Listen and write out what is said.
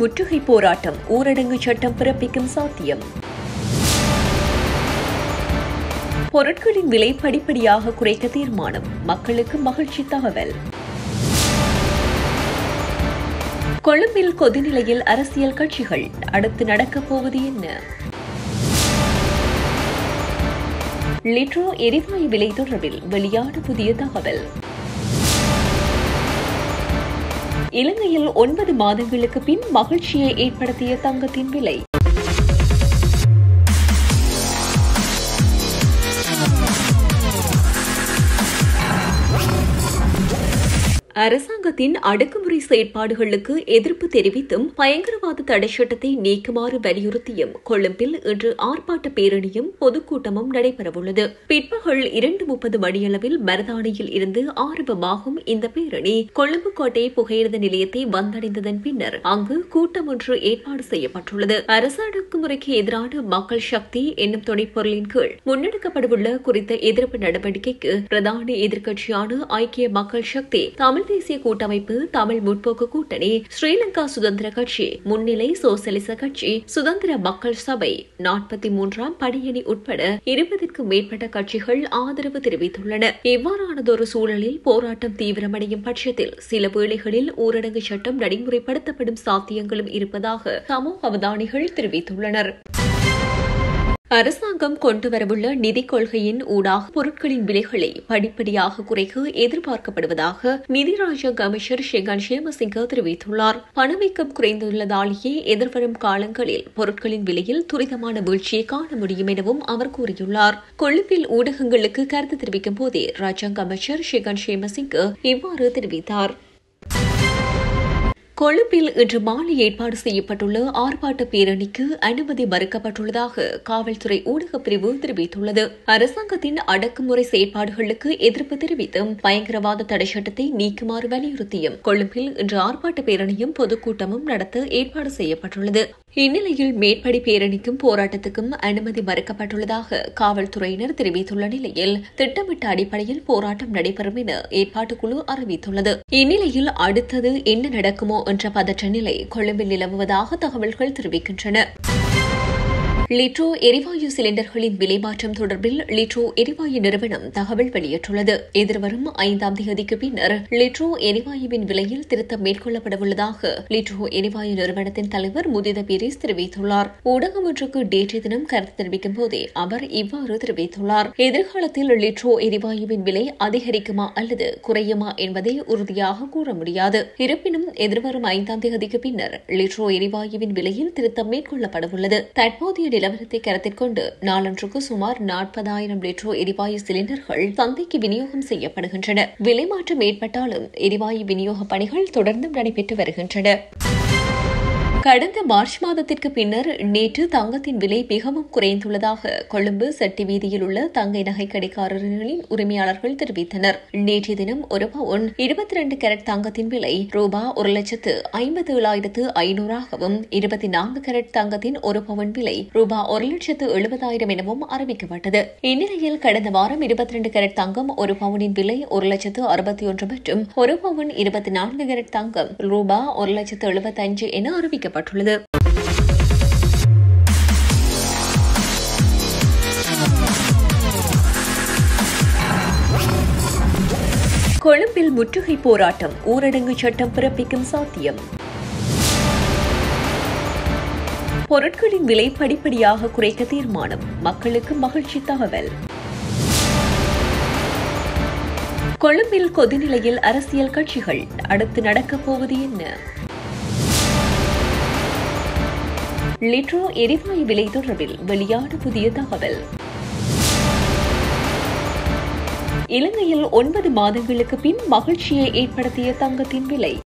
முற்றுகை போராட்டம், ஊரடங்கு சட்டம் பிறப்பிக்கும் சாத்தியம். பொருட்களின் விலை படிப்படியாக குறைக்க தீர்மானம், மக்களுக்கு மகிழ்ச்சி தகவல். கொழும்பில் கொதிநிலையில் அரசியல் கட்சிகள், அடுத்து நடக்கப் போவது என்ன? லிட்ரோ எரிவாயு விலை தொடர்பில் வெளியான புதிய தகவல். இலங்கையில் 9 மாதங்களுக்கு பின் மகிழ்ச்சியை ஏற்படுத்திய தங்கத்தின் விலை. அரசாங்கத்தின் அடக்குமுறை செயற்பாடுகளுக்கு எதிர்ப்பு தெரிவித்தும் பயங்கரவாத தடை சட்டத்தை நீக்குமாறு வலியுறுத்தியும் கொழும்பில் இன்று ஆர்ப்பாட்ட பேரணியும் பொதுக்கூட்டமும் நடைபெறவுள்ளது. பிற்பகல் 2:30 மணியளவில் மருதானையில் இருந்து ஆரம்பமாகும் இந்த பேரணி கொழும்பு கோட்டை புகையிரத நிலையத்தை வந்தடைந்ததன் பின்னர் அங்கு கூட்டம் ஒன்று ஏற்பாடு செய்யப்பட்டுள்ளது. அரசு அடக்குமுறைக்கு எதிரான மக்கள் சக்தி என்னும் துணைப்பொருளின் கீழ் முன்னெடுக்கப்படவுள்ள குறித்த எதிர்ப்பு நடவடிக்கைக்கு பிரதான எதிர்க்கட்சியான ஐக்கிய மக்கள் சக்தி, தமிழ் தேசிய கூட்டமைப்பு, தமிழ் முற்போக்கு கூட்டணி, ஸ்ரீலங்கா சுதந்திர கட்சி, முன்னிலை சோசலிச கட்சி, சுதந்திர மக்கள் சபை, 43ஆம் படையணி உட்பட 20க்கும் மேற்பட்ட கட்சிகள் ஆதரவு தெரிவித்துள்ளன. இவ்வாறானதொரு சூழலில் போராட்டம் தீவிரமடையும் பட்சத்தில் சில வேளைகளில் ஊரடங்கு சட்டம் நடைமுறைப்படுத்தப்படும் சாத்தியங்களும் இருப்பதாக சமூக அவதானிகள் தெரிவித்துள்ளனர். அரசாங்கம் கொண்டுவரவுள்ள நிதிக் கொள்கையின் ஊடாக பொருட்களின் விலைகளை படிப்படியாக குறைக்க எதிர்பார்க்கப்படுவதாக நிதி ராஜாங்க அமைச்சர் ஷெகான் ஷேமசிங்க தெரிவித்துள்ளார். பணவீக்கம் குறைந்துள்ளதாலேயே எதிர்வரும் காலங்களில் பொருட்களின் விலையில் துரிதமான வீழ்ச்சியை காண முடியும் எனவும் அவர் கூறியுள்ளார். கொழும்பில் ஊடகங்களுக்கு கருத்து தெரிவிக்கும் போதே ராஜாங்க அமைச்சர் ஷெகான் ஷேமசிங்க இவ்வாறு தெரிவித்தார். கொழும்பில் இன்று மாலை ஏற்பாடு செய்யப்பட்டுள்ள ஆர்ப்பாட்ட பேரணிக்கு அனுமதி மறுக்கப்பட்டுள்ளதாக காவல்துறை ஊடகப் பிரிவு தெரிவித்துள்ளது. அரசாங்கத்தின் அடக்குமுறை செயற்பாடுகளுக்கு எதிர்ப்பு தெரிவித்தும் பயங்கரவாத தடை சட்டத்தை நீக்குமாறு வலியுறுத்தியும் கொழும்பில் இன்று ஆர்ப்பாட்ட பேரணியும் பொதுக்கூட்டமும் நடத்த ஏற்பாடு செய்யப்பட்டுள்ளது. இந்நிலையில் மேற்படி பேரணிக்கும் போராட்டத்துக்கும் அனுமதி மறுக்கப்பட்டுள்ளதாக காவல்துறையினர் தெரிவித்துள்ள நிலையில் திட்டமிட்ட அடிப்படையில் போராட்டம் நடைபெறும் என ஏற்பாட்டுக்குழு அறிவித்துள்ளது. இந்நிலையில் அடுத்தது என்ன நடக்குமோ என்ற பதற்ற நிலை கொழும்பில் நிலவுவதாக தகவல்கள் தெரிவிக்கின்றன. லிட்ரோ எரிவாயு சிலிண்டர்களின் விலை மாற்றம் தொடர்பில் லிட்ரோ எரிவாயு நிறுவனம் தகவல் வெளியிட்டுள்ளது. எதிர்வரும் 5ஆம் தேதிக்கு பின்னர் லிட்ரோ எரிவாயுவின் விலையில் திருத்தம் மேற்கொள்ளப்படவுள்ளதாக லிட்ரோ எரிவாயு நிறுவனத்தின் தலைவர் முதித பீரிஸ் தெரிவித்துள்ளார். ஊடகம் ஒன்றுக்கு நேற்றைய தினம் கருத்து தெரிவிக்கும் போதே அவர் இவ்வாறு தெரிவித்துள்ளார். எதிர்காலத்தில் லிட்ரோ எரிவாயுவின் விலை அதிகரிக்குமா அல்லது குறையுமா என்பதை உறுதியாக கூற முடியாது. இருப்பினும் எதிர்வரும் 5ஆம் தேதிக்கு பின்னர் லிட்ரோ எரிவாயுவின் விலையில் திருத்தம் மேற்கொள்ளப்படவுள்ளது. தற்போதைய நிலவரத்தை கருத்தில் கொண்டு நாளொன்றுக்கு சுமார் 40,000 லிட்ரோ எரிவாயு சிலிண்டர்கள் சந்தைக்கு விநியோகம் செய்யப்படுகின்றன. விலை மாற்றம் ஏற்பட்டாலும் எரிவாயு விநியோக பணிகள் தொடர்ந்து நடைபெற்று வருகின்றன. கடந்த மார்ச் மாதத்திற்கு பின்னர் நேற்று தங்கத்தின் விலை மிகவும் குறைந்துள்ளதாக கொழும்பு செட்டி வீதியில் உள்ள தங்க நகை கடைக்காரர்களின் உரிமையாளர்கள் தெரிவித்தனர். நேற்றைய தினம் ஒரு பவுன் 22 கேரட் தங்கத்தின் விலை ரூபாய் 1,57,500 24 கேரட் தங்கத்தின் ஒரு பவுன் விலை ரூபாய் 1,70,000 எனவும் அறிவிக்கப்பட்டது. இந்நிலையில் கடந்த வாரம் 22 கேரட் தங்கம் ஒரு பவுனின் விலை 1,61 மற்றும் ஒரு பவுன் 24 கேரட் தங்கம் ரூபாய் 1,75 என அறிவிக்கப்பட்டது. கொழும்பில் முற்றுகை போராட்டம், ஊரடங்கு சட்டம் பிறப்பிக்கும் சாத்தியம். பொருட்களின் விலை படிப்படியாக குறைக்க தீர்மானம், மக்களுக்கு மகிழ்ச்சி தகவல். கொழும்பில் கொதிநிலையில் அரசியல் கட்சிகள், அடுத்து நடக்கப் போவது என்ன? லிட்ரோ எரிவாயு விலை தொடர்பில் வெளியான புதிய தகவல். இலங்கையில் 9 மாதங்களுக்கு பின் மகிழ்ச்சியை ஏற்படுத்திய தங்கத்தின் விலை.